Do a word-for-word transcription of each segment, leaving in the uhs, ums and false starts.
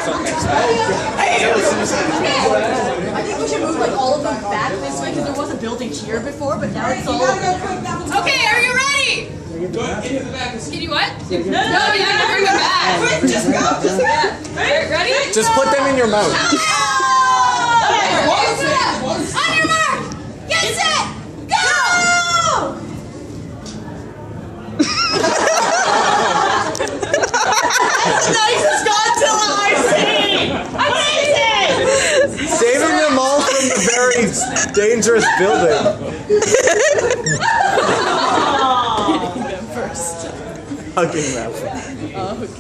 I think we should move like all of them back this way because there was a building here before, but now it's all. Okay, are you ready? Can you what? No, no, you gotta bring them back. Just go, just go. Alright, ready? Just put them in your mouth. Okay, on your mark, get set, go! That's the nicest Godzilla I've seen! Amazing! Saving them all from the very dangerous building. Getting them first. Hugging them. Oh, okay.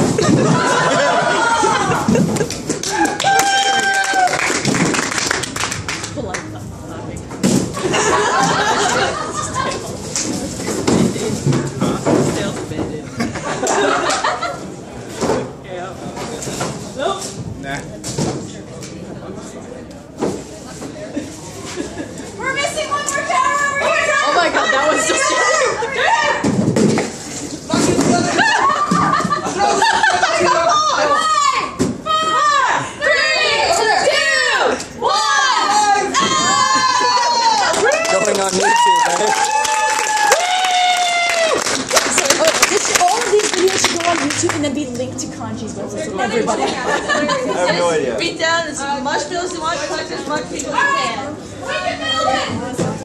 Polite hugging. Tail's bended. Nope. Nah. We're missing one more tower over here! Oh my god, that was just... Going on YouTube, eh? This, all of these videos should go on YouTube and then be linked to Kanji's website so everybody. I have no idea. Beat down as much bills as you want, collect as much people as you can.